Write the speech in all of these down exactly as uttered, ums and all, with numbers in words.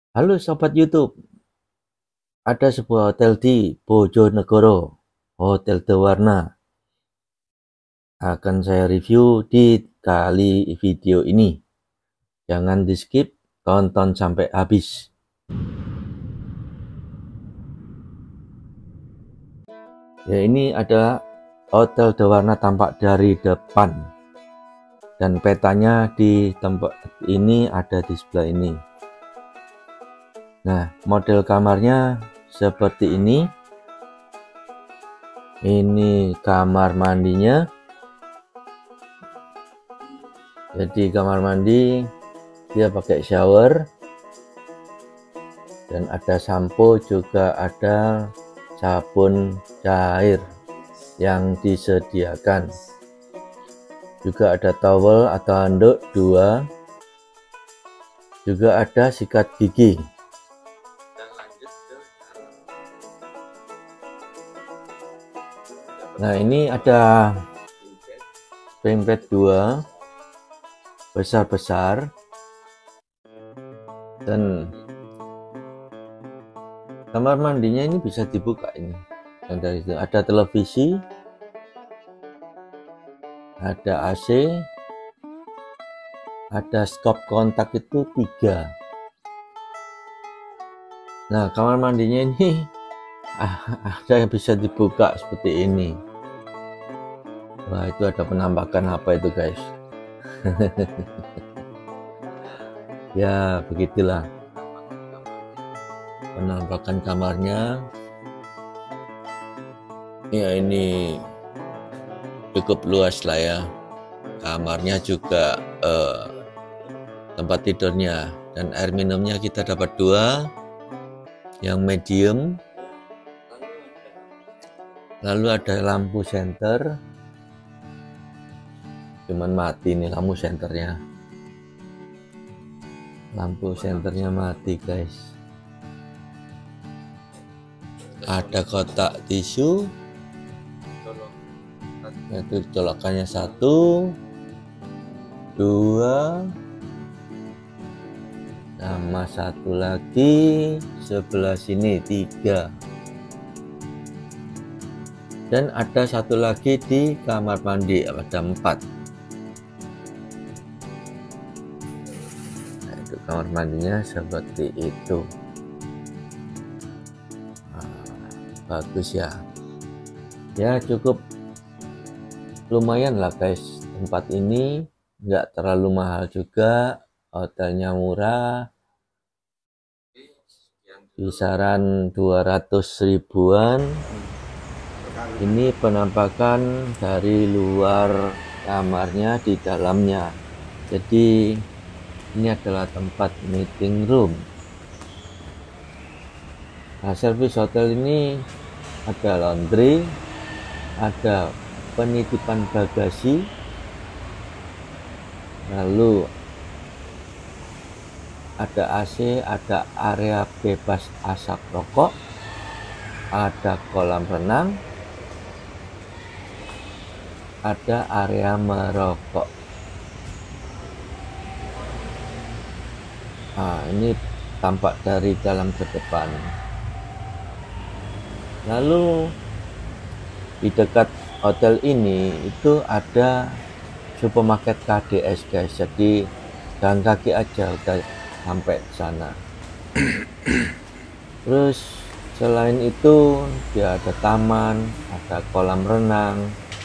Halo Sobat YouTube, ada sebuah hotel di Bojonegoro, Hotel Dewarna. Akan saya review di kali video ini. Jangan di skip, tonton sampai habis. Ya, ini ada Hotel Dewarna tampak dari depan. Dan petanya di tempat ini ada di sebelah ini. Nah, model kamarnya seperti ini. Ini kamar mandinya. Jadi kamar mandi dia pakai shower dan ada sampo, juga ada sabun cair yang disediakan. Juga ada towel atau handuk dua. Juga ada sikat gigi. Nah, ini ada spring bed dua besar-besar, dan kamar mandinya ini bisa dibuka ini. Dan dari itu ada televisi, ada A C, ada stop kontak itu tiga. Nah, kamar mandinya ini ada yang bisa dibuka seperti ini. Wah, itu ada penampakan apa itu guys. Ya, begitulah penampakan kamarnya. Ya, ini cukup luas lah ya. Kamarnya juga eh, tempat tidurnya, dan air minumnya kita dapat dua yang medium. Lalu ada lampu senter, cuman mati nih lampu senternya. Lampu senternya mati guys. Ada kotak tisu, itu colokannya satu, dua, sama satu lagi sebelah sini tiga, dan ada satu lagi di kamar mandi, ada empat. Nah, itu kamar mandinya seperti itu. Nah, bagus ya. Ya, cukup lumayan lah guys. Tempat ini nggak terlalu mahal juga, hotelnya murah, kisaran dua ratus ribuan. Ini penampakan dari luar kamarnya di dalamnya. Jadi ini adalah tempat meeting room. Nah, servis hotel ini ada laundry, ada penitipan bagasi, lalu ada A C, ada area bebas asap rokok, ada kolam renang, ada area merokok. Nah, ini tampak dari dalam ke depan. Lalu di dekat hotel ini itu ada supermarket K D S guys. Jadi jalan kaki aja udah sampai sana. Terus selain itu dia ada taman, ada kolam renang.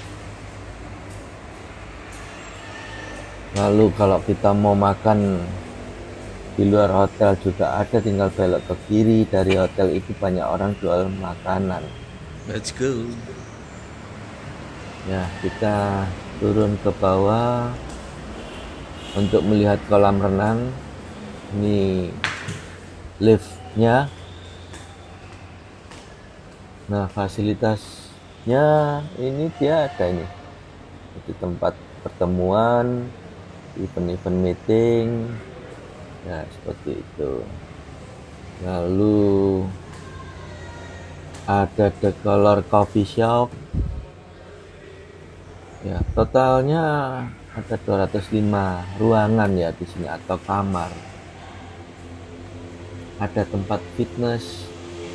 Lalu kalau kita mau makan di luar hotel juga ada, tinggal belok ke kiri. Dari hotel itu banyak orang jual makanan. Let's go. Ya, kita turun ke bawah untuk melihat kolam renang. Ini liftnya. Nah, fasilitasnya ini dia ada ini. Itu tempat pertemuan, event-event meeting. Ya, seperti itu. Lalu ada The Color Coffee Shop. Ya, totalnya ada dua ratus lima ruangan ya di sini, atau kamar. ada tempat fitness,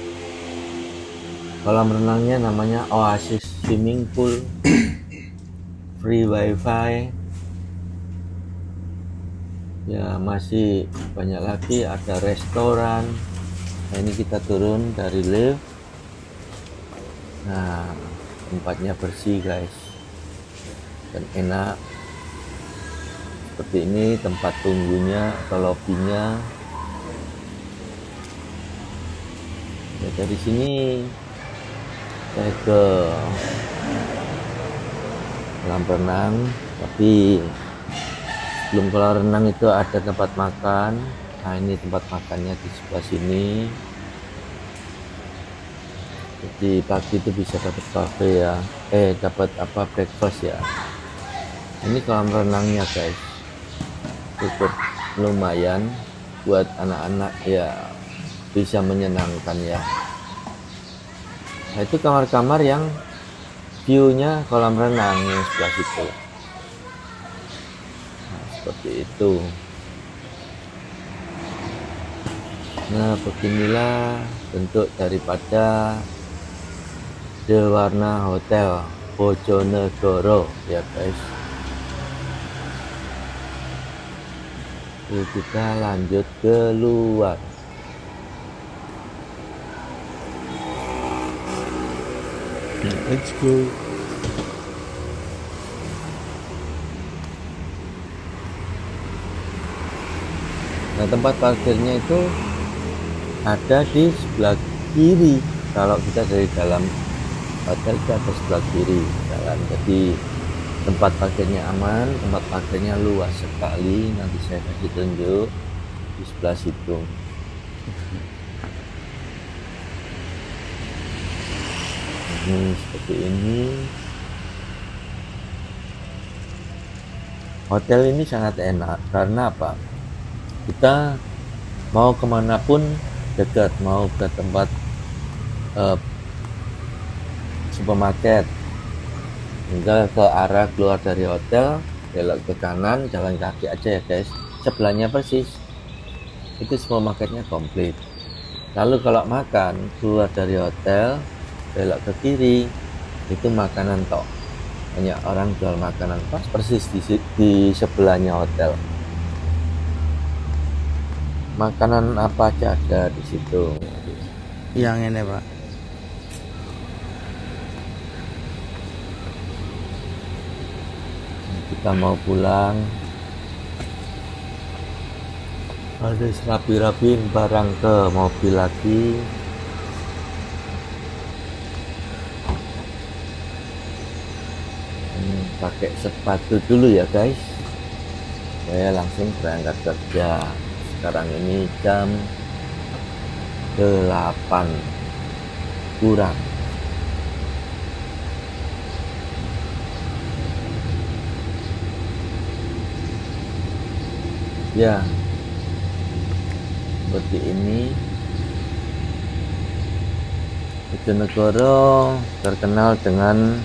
kolam renangnya namanya Oasis Swimming Pool, free wifi. Ya, masih banyak lagi, ada restoran. Nah, ini kita turun dari lift. Nah, tempatnya bersih guys dan enak. Seperti ini tempat tunggunya atau lobbynya. Ya, dari sini saya ke kolam renang, tapi sebelum kolam renang itu ada tempat makan. Nah, ini tempat makannya di sebelah sini. Jadi pagi itu bisa dapat cafe ya, eh dapat apa breakfast ya. Ini kolam renangnya guys, cukup lumayan buat anak-anak ya, bisa menyenangkan ya. Nah, itu kamar-kamar yang view-nya kolam renang yang sebelah situ. Nah, seperti itu. Nah, beginilah bentuk daripada Dewarna Hotel Bojonegoro ya guys. Jadi kita lanjut keluar. Let's go. Nah, tempat parkirnya itu ada di sebelah kiri. Kalau kita dari dalam hotel itu ada sebelah kiri jalan. Jadi tempat parkirnya aman, tempat parkirnya luas sekali. Nanti saya kasih tunjuk di sebelah situ. Ini seperti ini. Hotel ini sangat enak karena apa? Kita mau kemanapun dekat, mau ke tempat uh, supermarket, tinggal ke arah keluar dari hotel, belok ke kanan, jalan kaki aja ya guys. Sebelahnya persis itu supermarketnya komplit. Lalu kalau makan keluar dari hotel, belok ke kiri, itu makanan tok. Banyak orang jual makanan pas persis di, di sebelahnya hotel. Makanan apa aja ada di situ. Yang ini pak. Kita mau pulang, harus rapi-rapiin barang ke mobil lagi. Hmm, pakai sepatu dulu ya guys, saya langsung berangkat kerja. Sekarang ini jam delapan kurang. Ya, seperti ini. Bojonegoro terkenal dengan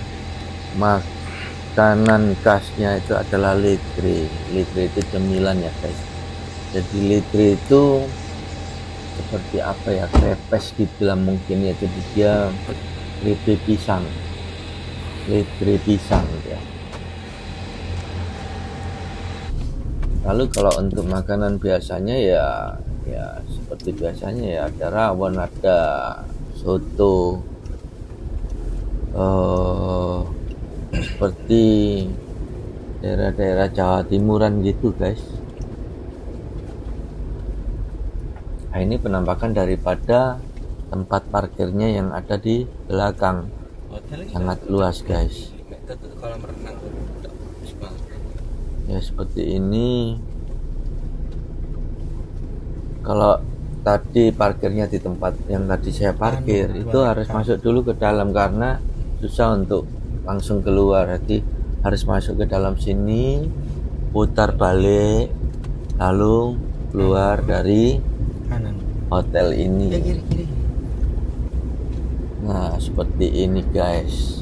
makanan khasnya itu adalah litre. Litre itu cemilan ya guys. Jadi litre itu seperti apa ya, krepes gitu lah mungkin ya. Jadi dia litre pisang, litre pisang ya. Lalu kalau untuk makanan biasanya ya ya seperti biasanya ya, ada rawon, ada soto, uh, seperti daerah-daerah Jawa Timuran gitu guys. Nah, ini penampakan daripada tempat parkirnya yang ada di belakang. Sangat luas guys. Ya seperti ini. Kalau tadi parkirnya di tempat yang tadi saya parkir, itu harus masuk dulu ke dalam karena susah untuk langsung keluar. Jadi harus masuk ke dalam sini, putar balik, lalu keluar dari hotel ini. Nah seperti ini guys.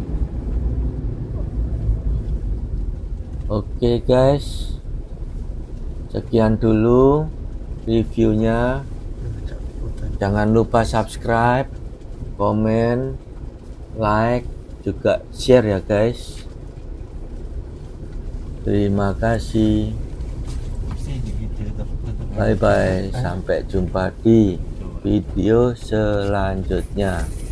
Oke guys, sekian dulu reviewnya Jangan lupa subscribe, komen, like, juga share ya guys. Terima kasih. Bye bye. Sampai jumpa di video selanjutnya.